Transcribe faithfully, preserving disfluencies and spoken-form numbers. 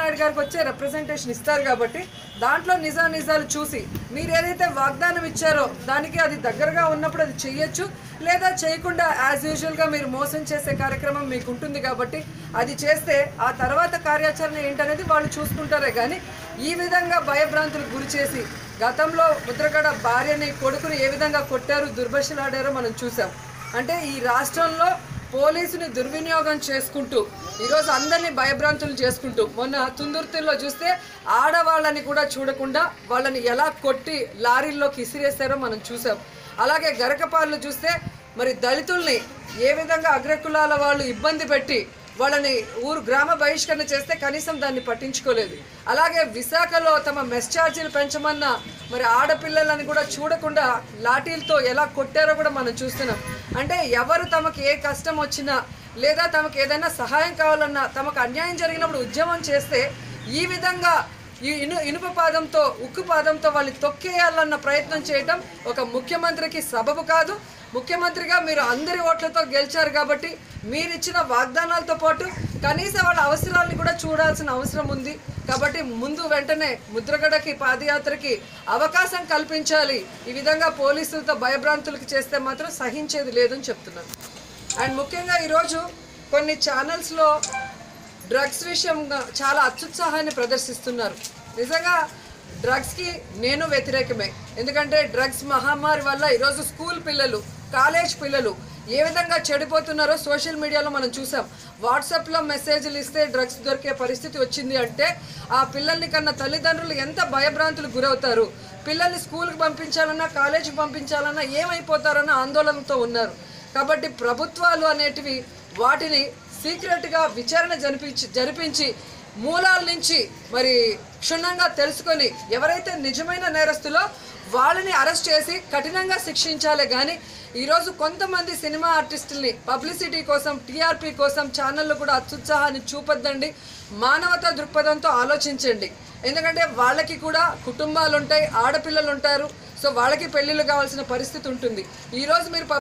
నాయుడు గారికి వచ్చే రిప్రజెంటేషన్ ఇస్తారు కాబట్టి దాంట్లో నిజా నిజాలు చూసి మీరు ఏదైతే వాగ్దానం ఇచ్చారో దానికి అది దగ్గరగా ఉన్నప్పుడు అది చేయొచ్చు, లేదా చేయకుండా యాజ్ యూజువల్గా మీరు మోసం చేసే కార్యక్రమం మీకు ఉంటుంది కాబట్టి అది చేస్తే ఆ తర్వాత కార్యాచరణ ఏంటనేది వాళ్ళు చూసుకుంటారే. కానీ ఈ విధంగా భయభ్రాంతులకు గురి చేసి గతంలో ముద్రగడ భార్యని కొడుకుని ఏ విధంగా కొట్టారు, దుర్భషలాడారో మనం చూసాం. అంటే ఈ రాష్ట్రంలో పోలీసుని దుర్వినియోగం చేసుకుంటూ ఈరోజు అందరినీ భయభ్రాంతులు చేసుకుంటూ మొన్న తుందుర్తిలో చూస్తే ఆడవాళ్ళని కూడా చూడకుండా వాళ్ళని ఎలా కొట్టి లారీల్లోకి ఇసిరేస్తారో మనం చూసాం. అలాగే గరకపాళ్ళు చూస్తే మరి దళితుల్ని ఏ విధంగా అగ్రకులాల వాళ్ళు ఇబ్బంది పెట్టి వాళ్ళని ఊరు గ్రామ బహిష్కరణ చేస్తే కనీసం దాన్ని పట్టించుకోలేదు. అలాగే విశాఖలో తమ మెస్ ఛార్జీలు పెంచమన్న మరి ఆడపిల్లలని కూడా చూడకుండా లాఠీలతో ఎలా కొట్టారో కూడా మనం చూస్తున్నాం. అంటే ఎవరు తమకు ఏ కష్టం వచ్చినా లేదా తమకు ఏదైనా సహాయం కావాలన్నా, తమకు అన్యాయం జరిగినప్పుడు ఉద్యమం చేస్తే ఈ విధంగా ఈ ఇను ఇనుప పాదంతో ఉక్కు పాదంతో వాళ్ళని తొక్కేయాలన్న ప్రయత్నం చేయటం ఒక ముఖ్యమంత్రికి సబబు కాదు. ముఖ్యమంత్రిగా మీరు అందరి ఓట్లతో గెలిచారు కాబట్టి మీరు ఇచ్చిన వాగ్దానాలతో పాటు కనీసం వాళ్ళ అవసరాలను కూడా చూడాల్సిన అవసరం ఉంది. కాబట్టి ముందు వెంటనే ముద్రగడకి పాదయాత్రకి అవకాశం కల్పించాలి. ఈ విధంగా పోలీసులతో భయభ్రాంతులకు చేస్తే మాత్రం సహించేది లేదని చెప్తున్నాను. అండ్ ముఖ్యంగా ఈరోజు కొన్ని ఛానల్స్లో డ్రగ్స్ విషయంగా చాలా అత్యుత్సాహాన్ని ప్రదర్శిస్తున్నారు. నిజంగా డ్రగ్స్కి నేను వ్యతిరేకమే. ఎందుకంటే డ్రగ్స్ మహమ్మారి వల్ల ఈరోజు స్కూల్ పిల్లలు, కాలేజ్ పిల్లలు ఏ విధంగా చెడిపోతున్నారో సోషల్ మీడియాలో మనం చూసాం. వాట్సాప్లో మెసేజ్లు ఇస్తే డ్రగ్స్ దొరికే పరిస్థితి వచ్చింది అంటే ఆ పిల్లల్ని కన్నా తల్లిదండ్రులు ఎంత భయభ్రాంతులకు గురవుతారు. పిల్లల్ని స్కూల్కి పంపించాలన్నా కాలేజీకి పంపించాలన్నా ఏమైపోతారన్న ఆందోళనతో ఉన్నారు. కాబట్టి ప్రభుత్వాలు అనేటివి వాటిని సీక్రెట్గా విచారణ జరిపించి జరిపించి మూలాల నుంచి మరి క్షుణ్ణంగా తెలుసుకొని ఎవరైతే నిజమైన నేరస్తులో వాళ్ళని అరెస్ట్ చేసి కఠినంగా శిక్షించాలే. కానీ ఈరోజు కొంతమంది సినిమా ఆర్టిస్టుల్ని పబ్లిసిటీ కోసం, టీఆర్పీ కోసం ఛానళ్ళు కూడా అత్యుత్సాహాన్ని చూపొద్దండి. మానవతా దృక్పథంతో ఆలోచించండి. ఎందుకంటే వాళ్ళకి కూడా కుటుంబాలు ఉంటాయి, ఆడపిల్లలు ఉంటారు. సో వాళ్ళకి పెళ్ళిళ్ళు కావాల్సిన పరిస్థితి ఉంటుంది. ఈరోజు మీరు